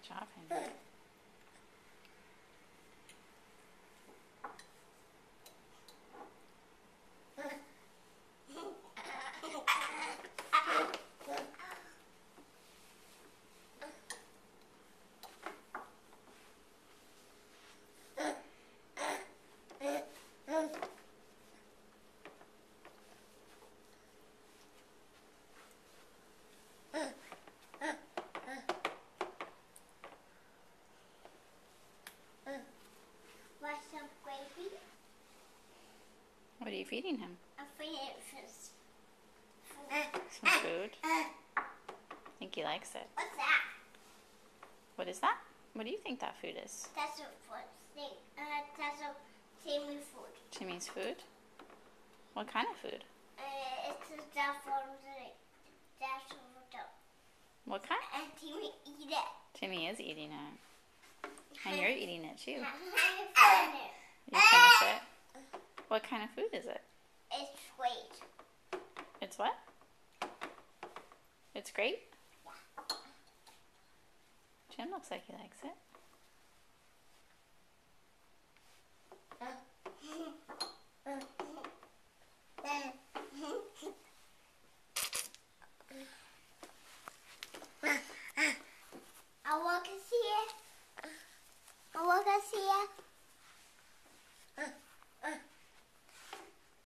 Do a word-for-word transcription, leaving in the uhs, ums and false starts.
Good job, Henry. Want some gravy? What are you feeding him? I'm feeding him Some food? I think he likes it. What's that? What is that? What do you think that food is? That's a food thing. Uh, that's a Timmy food. Timmy's food? What kind of food? Uh, it's a stuff from the that's the What kind? And Timmy eat it. Timmy is eating it. And you're eating it too. You It's finish it? What kind of food is it? great. It's what? It's great? Jim looks like he likes it. I want to see it. I want to see it.